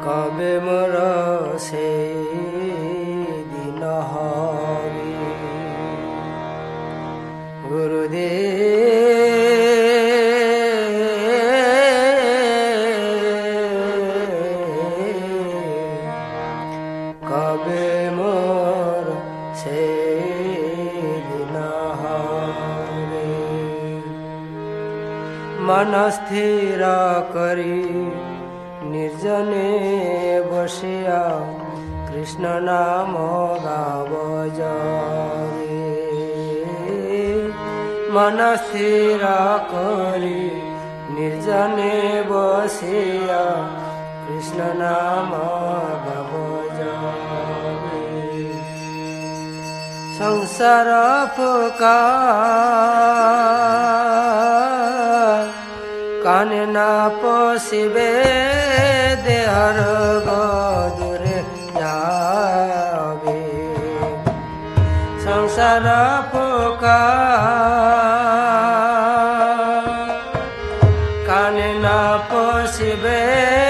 কবে মোর সেই দিন হবে গুরুদেব, কবে মোর সেই দিন হবে। মন স্থির করি निर्जने बसिया कृष्ण नाम गाव जावे। मन स्थिर करी निर्जने बसिया कृष्ण नाम गाव जावे। संसार पुकार काने ना पशिबे देहर गदूरे जाबे। संसार पुकार काने ना पशिबे